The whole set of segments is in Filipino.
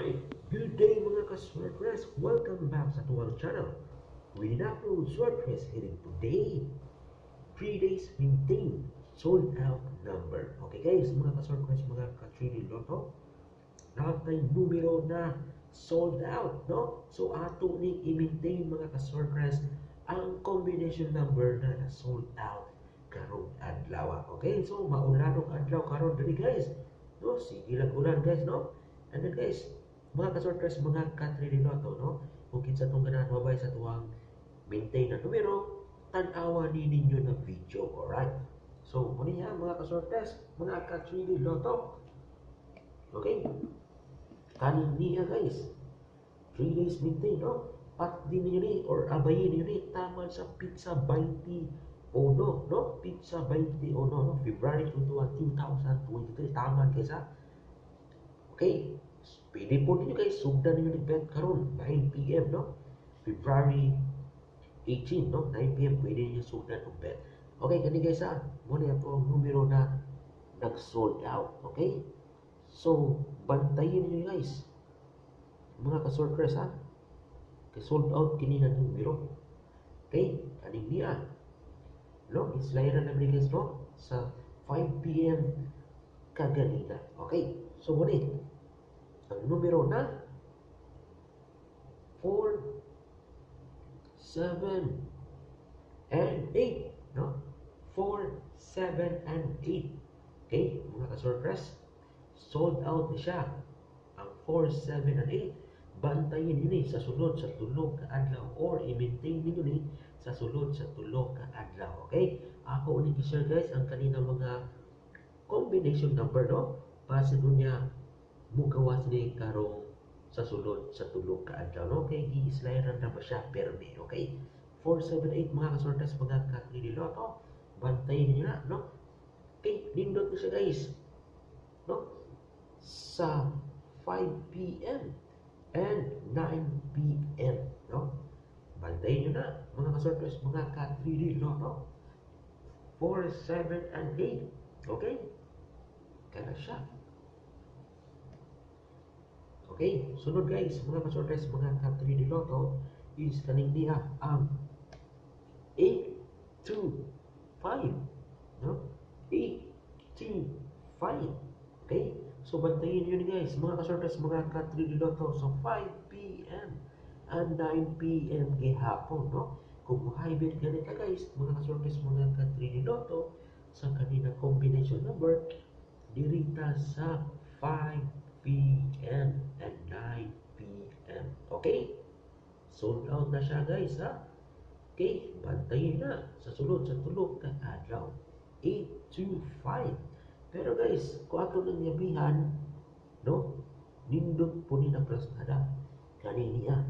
Alright, good day mga ka-Swordpress. Welcome back sa tuwang channel. We upload Swordpress hitting today. 3 days maintain sold out number. Okay guys, mga ka-Swordpress, mga ka-3D Lotto. Lahat ng numero na sold out, no? So ato ni i-maintain mga ka-Swordpress ang combination number na sold out karong adlaw. Okay, so maulanong adlaw karon diri guys. No, sige lang ulan guys, no? And then guys, mga ka-Swordpress, mga ka-3D Lotto, no? Kung kinsa tong ganahan mabay sa tuwang maintain na numero, tan-awa ni ninyo na video, alright? So, muna niya mga ka-Swordpress, mga ka-3D Lotto. Okay? Kanin niya guys, 3 days maintain, no? Pat din niyo ni, or abayin niyo ni, taman sa pizza 20 no? Pizza 20 no? February 21, 2023, taman guys ha? Okay, pwede po ninyo guys, sugdan ninyo ni bet karon 9 p.m. no? February 18, no? 9 p.m. pwede ninyo sugdan ng bet. Okay, kani guys ha, muna ito ang numero na nag-sold out. Okay? So, bantayin niyo guys. Mga ka-Swordpress ha, sold out kini na numero. Okay, kaning niya. No, islayan na namin guys, no? Sa 5 p.m. kaganina. Okay, so ngunit, ang numero na 4, 7, and 8, no? 4, 7, and 8. Okay, mga ka-Swordpress, sold out na siya. Ang 4, 7, and 8, bantayin yun sa sulod sa tulog ka adlaw or i-maintain ninyo ni sa sulod sa tulog ka adlaw. Okay, ako ulit i-share guys ang kanina mga combination number, no? Base doon niya mugawas ni karong sa sulod sa tulog ka adlaw, no? Okay, i-slideran na ba siya permi. Okay, 4, 7, 8 mga ka-Swordpress, mga ka-3D Lotto, bantayin niyo na, no? Okay, nindot na siya guys, no? Sa 5 p.m. and 9 p.m. no? Bantayin nyo na mga ka-Swordpress, mga ka-3D Lotto, 4, 7, and 8. Okay, kaya siya. Okay, sunod guys, mga ka-Swordpress, mga ka-3D Lotto, is kaning niya ang 8, 2, 5, no? 8, 2, 5. Okay, so bantayin nyo guys, mga ka-Swordpress, mga ka-3D Lotto, so 5 p.m. and 9 p.m. gihapon, no? Kung hybrid ganit ka guys, mga ka-Swordpress, mga ka-3D Lotto, sa kanina combination number, dirita sa 5 p.m. and 9 p.m. Okay? Sold out na siya guys, ha? Okay, bantayin na sa sulod sa tulog ka adlaw. 825. Pero guys, kung ato nang yabihan, no? Nindot po ni na plasnada. Kani niya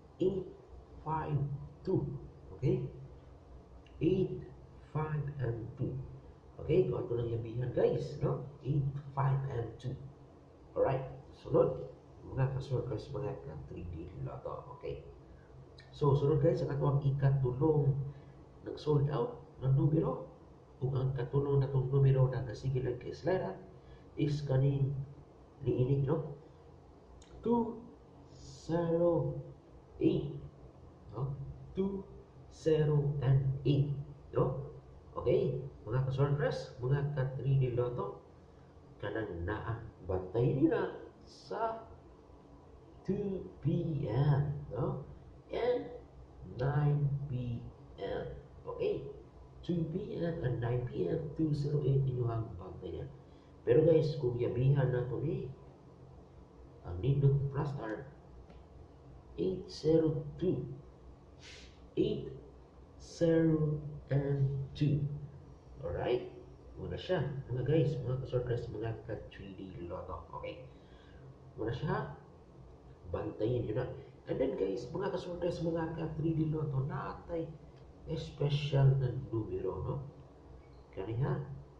852. Okay? 8, 5, and 2. Okay, kung ato nang yabihan guys, no? 8, 5, and 2. Alright, sunod. Mga ka-Swordpress, mga ka-3D Lotto. Okay. So, sunod guys, ang atong ikatulong nag-sold out ng numero. Kung ang katulong na itong numero na nasigil ang kaislera is kaning niinig, no? 2, 0, 8. No? 2, 0, and 8. No? Okay, mga ka-Swordpress, mga ka-3D Lotto, kanang naa bantay nila sa 2 p.m. no? And 9 p.m. Okay, 2 p.m. and 9 p.m. 208 inyong bantayan. Pero guys, kung yabihan na ito ang nindot plus star 802 8, 0, and 2. Alright, muna siya mga guys, mga ka-Swordpress, mga ka-3D Lotto. Okay, muna siya, bantayin nyo na. And then guys, mga ka-Swordpress, mga ka-3D Lotto, natay special na numero, no? Kaniha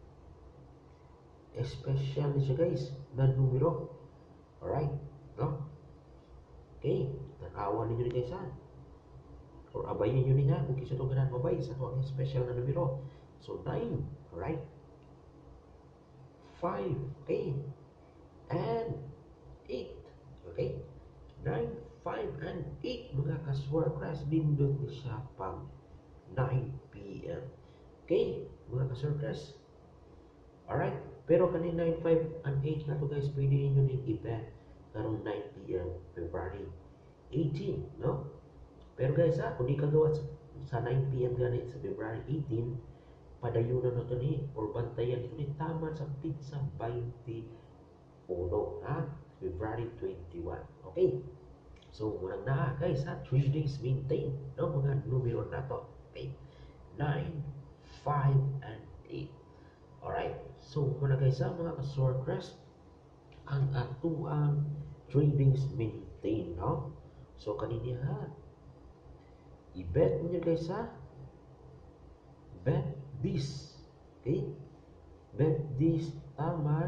special na siya guys na numero. Alright, no? Okay, tanawan ninyo ni guys ha, or abayin nyo niya kung kisa itong ganan mabay sa itong special na numero. So 9, alright, 5, okay, and 8. Okay? 9, 5, and 8 mga ka-Swarcraft. Nindot ni siya pang 9 p.m. Okay? Mga ka-Swarcraft. Alright? Pero kanin 9, 5, and 8 na to guys, pwede ninyo yung event karong 9 p.m. February 18, no? Pero guys kung di ka gawa sa 9 p.m. ganit sa February 18, padayunan na to ni or bantayan ito ni tama sa pizza 21 February 21. Okay? So, muna na guys 3 days maintain no mga numero na to. Okay? 9, 5, and 8. Alright? So, muna guys mga ka-Swarcraft, ang ato ang 3 days maintain, no? So, kanina i-bet nyo guys bet this. Okay? Bet this tama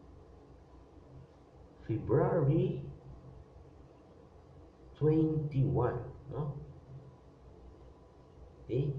February 21, no? Okay?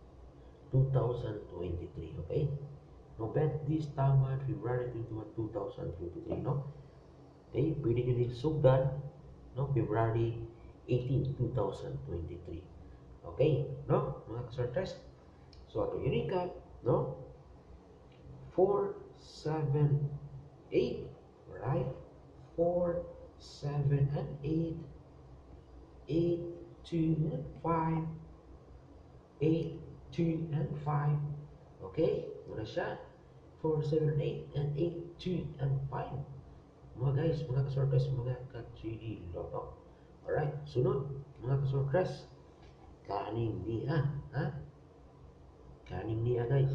2023, okay? No, bet this tama February 21, 2023, no? Okay? Pwede nyo din sugdan, no? February 18, 2023. Okay? No? Mga ka-Swarcraft. So, ato yung recap, no? 4, 7, 8, right? 4, 7, and 8. 8, 2, and 5. 8, 2, and 5. Okay? Muna siya. 4, 7, 8, and 8, 2, and 5. Mga guys, mga ka-Swarcraft, mga ka-3D Lotto. Alright, sunod, mga ka-Swarcraft. Kaning niya, Kaning niya, guys.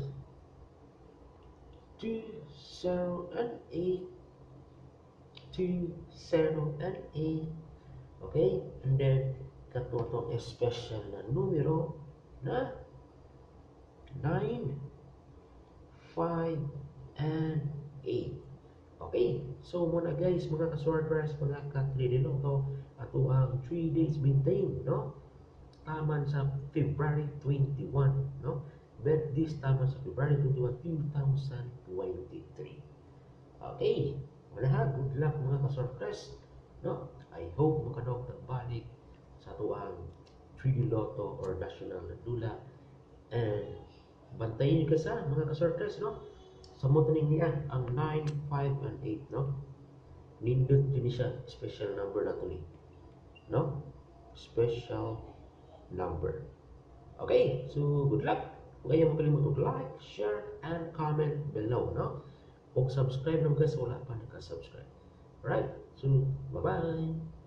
2, 0, and 8. 2, 0, and 8. Okay? And then, katotong special na numero na 9, 5, and 8. Okay? So, muna guys, mga ka-Swarcraft, mga ka-3D Lotto, ato ang 3 days maintain, no? Taman sa February 21, no? Bet this taman sa February 21, 2023. Okay? Wala good luck mga ka-Swarcraft, no? I hope makadaog tagbalik sa tuang 3D Lotto or National Dula. And bantayin ka sa mga ka-Swarcraft, no? Sa mo taning niya ang 9, 5, and 8, no? Nindot din siya special number na to ni, no? Special number. Okay, so good luck. Huwag kayong makalimutan like, share, and comment below, no? Kung subscribe naman guys, wala pa naka-subscribe. Alright, so bye-bye.